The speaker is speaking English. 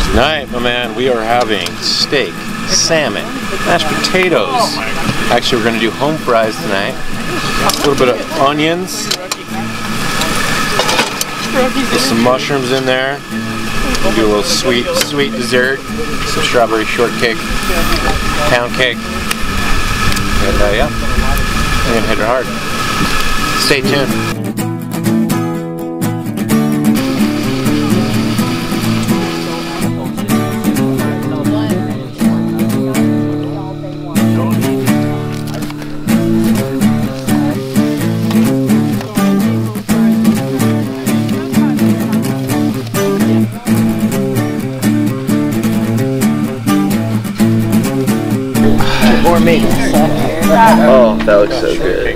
Tonight, my man, we are having steak, salmon, mashed potatoes. Actually, we're going to do home fries tonight. A little bit of onions. There's some mushrooms in there. We'll do a little sweet dessert. Some strawberry shortcake, pound cake. And yeah, I'm going to hit it hard. Stay tuned. Gourmet. Oh, that looks so good.